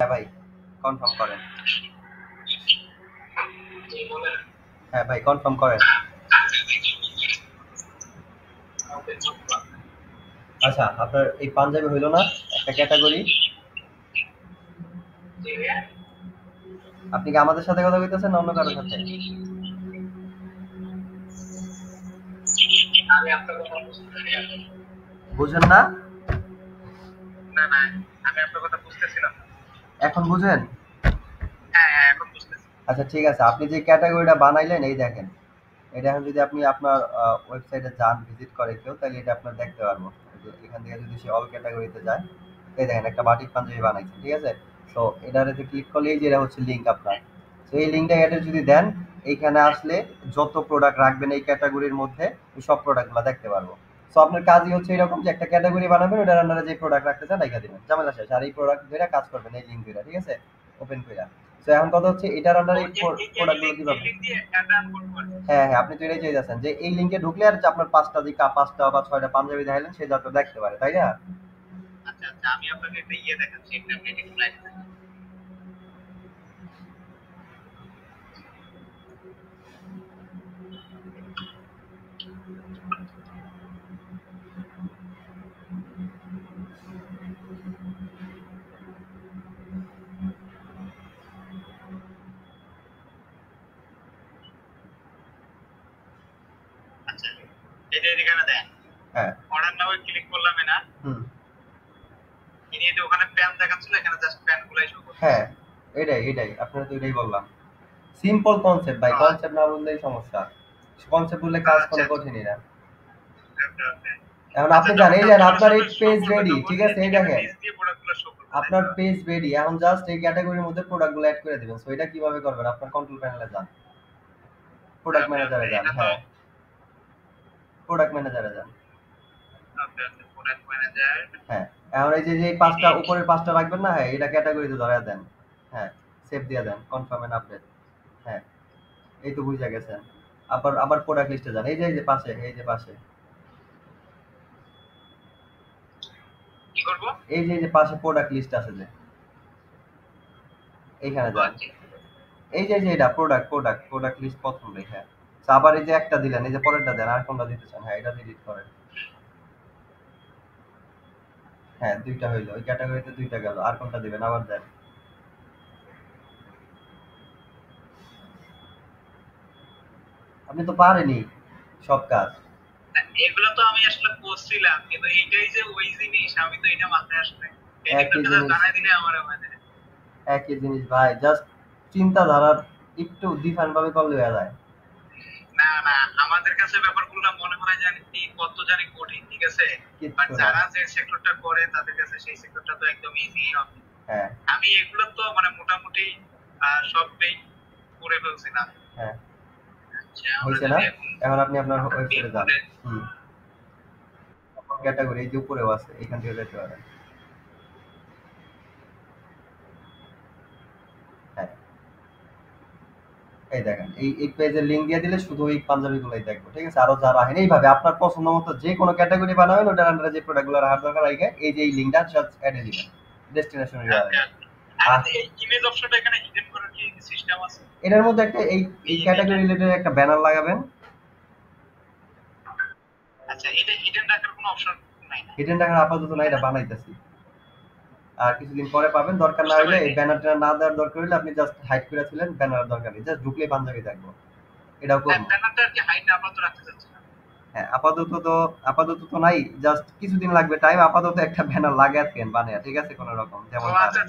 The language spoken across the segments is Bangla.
ভাই কনফার্ম করেন। হ্যাঁ ভাই কনফার্ম করেন। আচ্ছা আপনার এই পাঞ্জাবি হইলো না একটা ক্যাটাগরি? আপনি কি আমাদের সাথে কথা কইতেছেন না অন্য কারোর সাথে? বুঝেন না? এখন বুঝেন? আচ্ছা ঠিক আছে, আপনি যে ক্যাটাগরিটা বানাইলেন এই দেখেন, এটা এখন যদি আপনি আপনার ওয়েবসাইটে যান ভিজিট করে কেউ, তাহলে এটা আপনার দেখতে পারবো। এই যে এখান থেকে যদি সে অল ক্যাটাগরিতে যায়, এই দেখেন একটা বাটিক পাঞ্জাবি বানাইছে, ঠিক আছে? তো এটাতে ক্লিক করলে এই যে এটা হচ্ছে লিঙ্ক আপনার। তো এই লিঙ্কটা অ্যাডে যদি দেন, এইখানে আসলে যত প্রোডাক্ট রাখবেন এই ক্যাটাগরির মধ্যে ওই সব প্রোডাক্টগুলো দেখতে পারবো। সো আপনার কাজই হচ্ছে এরকম যে একটা ক্যাটাগরি বানাবেন, ওটার আন্ডারে যে প্রোডাক্ট রাখতে চান রেখে দিবেন, ঝামেলা শেষ। আর এই প্রোডাক্ট ধরে কাজ করবেন এই লিঙ্ক ধরে, ঠিক আছে? ওপেন করে। তো এখন কথা হচ্ছে এটার আন্ডারে এই প্রোডাক্টগুলো কিভাবে? হ্যাঁ হ্যাঁ, আপনি তো এটাই চাইতেছেন যে এই লিঙ্কে ঢুকলে আর যে আপনার পাঁচটা যে পাঁচটা বা ছয়টা পাঞ্জাবি দেখাইলেন সে যাতে দেখতে পারে, তাই না? হ্যাঁ। হুম। হ্যাঁ, এটাই এটাই আপনারা তো এটাই বললাম। সিম্পল কনসেপ্ট ভাই, কনসেপ্ট না বললেই সমস্যা। কনসেপ্ট বললে কাজ কোনো কঠিনই না। এখন আপনি জানেন এই যে আপনার এই পেজ রেডি, ঠিক আছে? এই দেখেন আপনার পেজ রেডি, এখন জাস্ট এই ক্যাটাগরির মধ্যে প্রোডাক্টগুলো অ্যাড করে দিবেন। সো এটা কিভাবে করবেন? আপনার কন্ট্রোল প্যানেলে যান, প্রোডাক্ট ম্যানেজারে যান। হ্যাঁ, প্রোডাক্ট ম্যানেজারে যান। হ্যাঁ, এখন এই যে যে এই পাঁচটা উপরের পাঁচটা রাখবেন না, হ্যাঁ এটা ক্যাটাগরিতে ধরায় দেন। হ্যাঁ, সেভ দিয়ে দেন, কনফার্ম এন্ড আপডেট। হ্যাঁ, এই তো বুঝা গেছেন। আবার আবার প্রোডাক্ট লিস্টে যান, এই যে পাশে, এই যে পাশে, এই যে পাশে প্রোডাক্ট লিস্ট আছে যে, এইখানে যান। এই যে এটা প্রোডাক্ট প্রোডাক্ট প্রোডাক্ট লিস্ট প্রথম লেখা। তো আবার এই যে একটা দিলেন, এই যে পরেরটা দেন, আর কোনটা দিতে চান? হ্যাঁ এটা ডিলিট করেন। হ্যাঁ দুইটা হইলো, ওই ক্যাটাগরিতে দুইটা গেল, আর কোনটা দিবেন? আবার দেন। আপনি তো পারেনই সব কাজ। একই জিনিস, একই জিনিস ভাই, জাস্ট চিন্তাধারার একটু ডিফারেন্ট ভাবে করলে হয়ে যায়। কিচ্ছু না। হ্যাঁ হ্যাঁ, হয়েছে না? এখন আপনি আপনার ওয়েবসাইটে যান। হুম, ক্যাটাগরি এই যে উপরেও আছে, এখান থেকে যেতে পারেন। হ্যাঁ, এই দেখেন এই পেজের লিঙ্ক দিয়ে দিলে শুধু এই পাঞ্জাবি গুলাই দেখবো, ঠিক আছে? আরো যারা আহেন এইভাবে আপনার পছন্দ মতো যে কোনো ক্যাটাগরি বানাবেন, ওটার আন্ডারে যে প্রোডাক্ট গুলো রাখার দরকার রাখে এই যে এই লিঙ্কটা জাস্ট অ্যাডে দিবেন ডেস্টিনেশন ইউআরএল। এটার মধ্যে একটা এই ক্যাটাগরি রিলেটেড একটা ব্যানার লাগাবেন। হিডেন রাখার আপাতত না, এটা বানাইতেছি, আর কিছুদিন পরে পাবেন। দরকার না হলে এই ব্যানারটা না দেওয়ার দরকার হলে আপনি জাস্ট হাইড করে ছিলেন, ব্যানারের দরকার নেই, জাস্ট ঢুকলে পাঞ্জাবি দেখবো। এটাও করবো। হ্যাঁ আপাতত তো নাই, জাস্ট কিছুদিন লাগবে টাইম। আপাতত একটা ব্যানার লাগায় থাকেন বানিয়ে, ঠিক আছে? কোন রকম যেমন পারেন।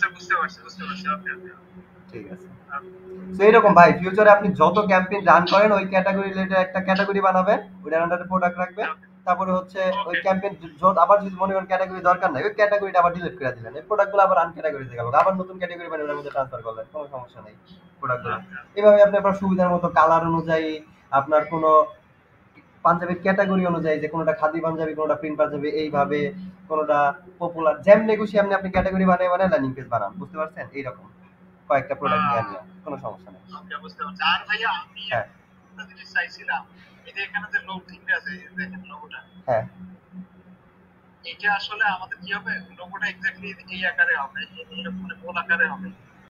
ঠিক আছে। তো এইরকম ভাই, ফিউচারে আপনি যত ক্যাম্পেইন রান করেন ওই ক্যাটাগরি রিলেটেড একটা ক্যাটাগরি বানাবেন, ওইটার আন্ডারে প্রোডাক্ট রাখবেন। তারপরে হচ্ছে ওই ক্যাম্পেইন আবার যদি মনে করেন ক্যাটাগরি দরকার নাই, ওই ক্যাটাগরিটা আবার ডিলিট করে দিলেন, এই প্রোডাক্টগুলো আবার আন ক্যাটাগরিতে গেল, আবার নতুন ক্যাটাগরি বানিয়ে ওটার মধ্যে ট্রান্সফার করলেন, কোনো সমস্যা নেই। প্রোডাক্টগুলো এভাবে আপনি আপনার সুবিধার মতো কালার অনুযায়ী, আপনার কোনো পাঞ্জাবির ক্যাটাগরি অনুযায়ী, যে কোনোটা খাদি পাঞ্জাবি, কোনোটা প্রিন্ট পাঞ্জাবি, এইভাবে কোনোটা পপুলার, যেমনি খুশি এমনি আপনি ক্যাটাগরি বানিয়ে বানিয়ে ল্যান্ডিং পেজ বানান, বুঝতে পারছেন? এইরকম কয়েকটা প্রোডাক্ট নিয়ে নিয়ে কোনো সমস্যা নেই। হ্যাঁ হ্যাঁ এটা আসলে আমাদের কি হবে, লোগোটা এক্স্যাক্টলি এই আকারে হবে, এরকম মানে গোল আকারে হবে।